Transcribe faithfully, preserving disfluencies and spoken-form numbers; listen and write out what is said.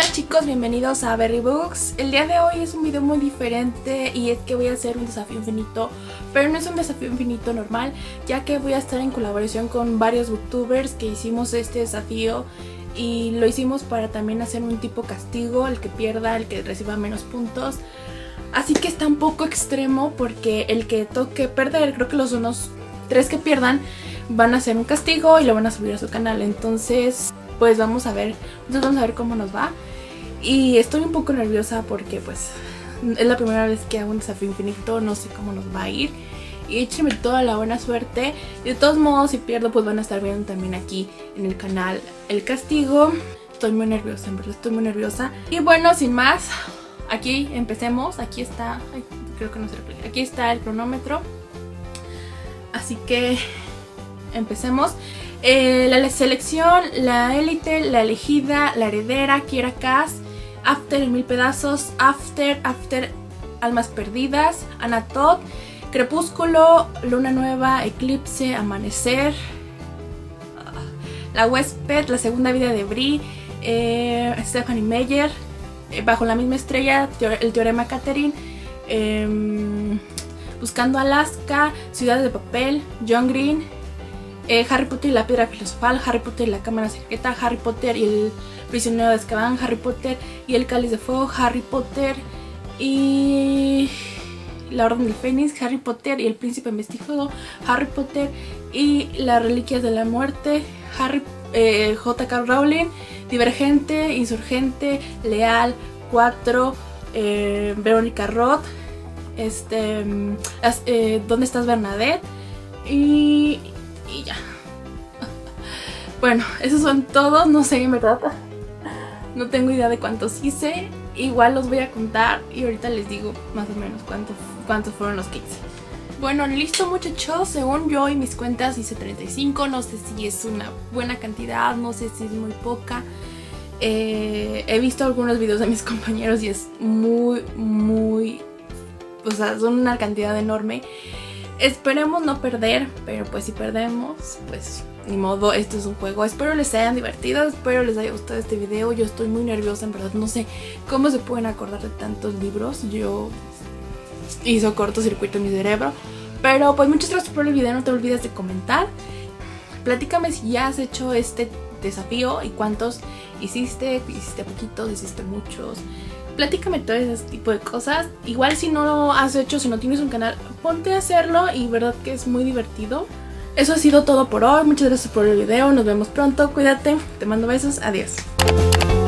Hola chicos, bienvenidos a Berry Books. El día de hoy es un video muy diferente y es que voy a hacer un desafío infinito, pero no es un desafío infinito normal, ya que voy a estar en colaboración con varios booktubers que hicimos este desafío y lo hicimos para también hacer un tipo castigo, el que pierda, el que reciba menos puntos. Así que está un poco extremo porque el que toque perder, creo que los unos tres que pierdan van a hacer un castigo y lo van a subir a su canal. Entonces pues vamos a ver, entonces vamos a ver cómo nos va. Y estoy un poco nerviosa porque pues es la primera vez que hago un desafío infinito, no sé cómo nos va a ir. Y échenme toda la buena suerte. Y de todos modos, si pierdo, pues van a estar viendo también aquí en el canal el castigo. Estoy muy nerviosa, en verdad estoy muy nerviosa. Y bueno, sin más, aquí empecemos. Aquí está, ay, creo que no se refleja. Aquí está el cronómetro. Así que empecemos. Eh, la selección, la élite, la elegida, la heredera, Kiera Cass, After en mil pedazos, After, After, almas perdidas, Anatoth, Crepúsculo, Luna nueva, Eclipse, Amanecer, La huésped, La segunda vida de Bri, eh, Stephanie Meyer, eh, Bajo la misma estrella, El teorema Catherine, eh, Buscando Alaska, Ciudades de papel, John Green, Eh, Harry Potter y la piedra filosofal, Harry Potter y la cámara secreta, Harry Potter y el prisionero de Azkaban, Harry Potter y el cáliz de fuego, Harry Potter y la orden del fénix, Harry Potter y el príncipe mestizo, Harry Potter y las reliquias de la muerte, Harry eh, J K Rowling, Divergente, Insurgente, Leal, cuatro, eh, Verónica Roth, este, las, eh, ¿Dónde estás, Bernadette? y Y ya. Bueno, esos son todos, no sé en verdad. No tengo idea de cuántos hice. Igual los voy a contar y ahorita les digo más o menos cuántos, cuántos fueron los que hice. Bueno, listo muchachos, según yo y mis cuentas hice treinta y cinco. No sé si es una buena cantidad, no sé si es muy poca. Eh, he visto algunos videos de mis compañeros y es muy, muy... O sea, son una cantidad enorme. Esperemos no perder, pero pues si perdemos, pues ni modo, esto es un juego. Espero les hayan divertido, espero les haya gustado este video. Yo estoy muy nerviosa, en verdad, no sé cómo se pueden acordar de tantos libros. Yo hizo cortocircuito en mi cerebro. Pero pues muchas gracias por el video, no te olvides de comentar. Platícame si ya has hecho este desafío y cuántos hiciste, hiciste poquitos, hiciste muchos. Platícame todo ese tipo de cosas. Igual si no lo has hecho, si no tienes un canal, ponte a hacerlo y verdad que es muy divertido. Eso ha sido todo por hoy. Muchas gracias por el video. Nos vemos pronto. Cuídate. Te mando besos. Adiós.